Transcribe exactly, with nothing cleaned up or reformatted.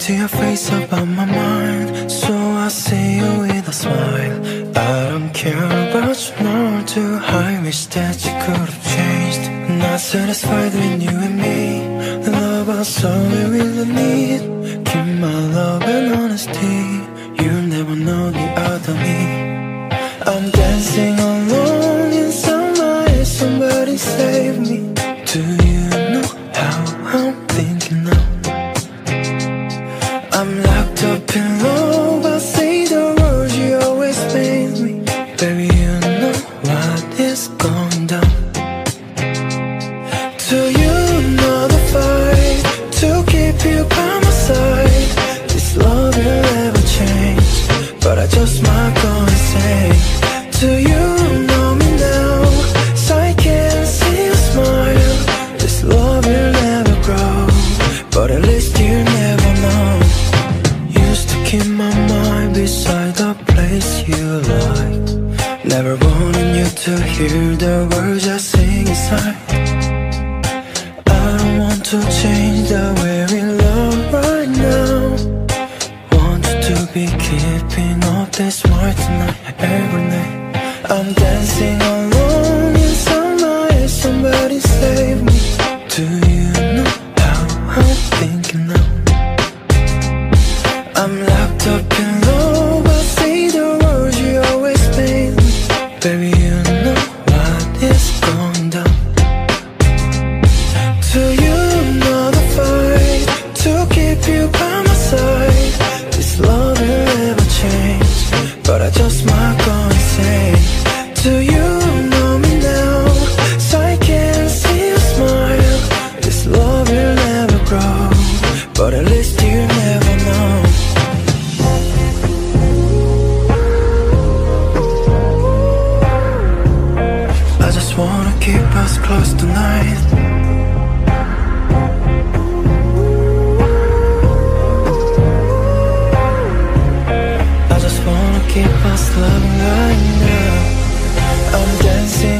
see your face up on my mind, so I see you with a smile. I don't care about you more too. I wish that you could have changed. Not satisfied with you and me. The love I saw we really need. Keep my love and honesty. You'll never know the other me. I'm dancing alone inside my head. Somebody save me. Do you know how I'm thinking now? I'm locked up in love. I say the words you always made me. Baby, you know what is going down. Do you know the fight to keep you by my side? This love will never change, but I just might go insane. Do you know me now? So I can see you smile. This love will never grow, but at least you never know. Used to keep my mind beside the place you like. Never wanted you to hear the words I sing inside. I don't want to change the way we love right now. Want you to be keeping up this smart tonight, every night. I'm dancing alone inside my head. Somebody save me. Do you know how I'm thinking now? I'm locked up in love. I say the words you always made me. Baby, you know what is going down. Do you know the fight to keep you by my side? This love will never change, but I just might go insane. Do you know me now? So I can see you smile. This love will never grow, but at least you never know. I just wanna keep us close tonight. I just wanna keep us loving right now. I'm dancing